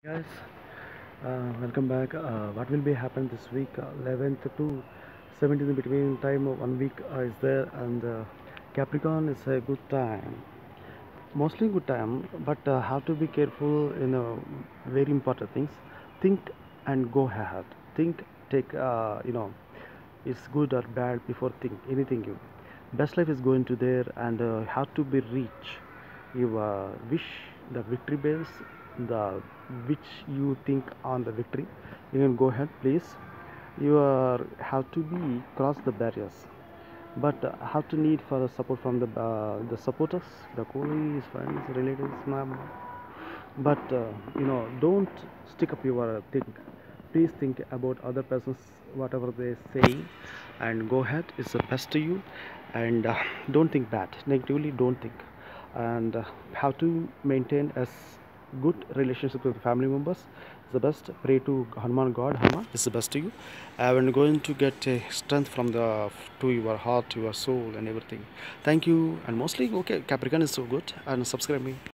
Guys, welcome back. What will be happen this week? 11th to 17th between time of 1 week is there, and Capricorn is a good time, mostly good time, but have to be careful in very important things. Think and go ahead. Think, take it's good or bad before think anything. You best life is going to there, and have to be reach. You wish the victory bells, the which you think on the victory. You can go ahead, please. You have to be cross the barriers, but have to need for the support from the supporters, the colleagues, friends, relatives, ma'am. But don't stick up your thing. Please think about other persons, whatever they say, and go ahead. It's the best to you, and don't think bad negatively. Don't think, and have to maintain a good relationship with family members. It's the best. Pray to Hanuman God. Hanuman is the best to you, and going to get strength from the to your heart, your soul, and everything. Thank you, and mostly okay. Capricorn is so good, and subscribe me.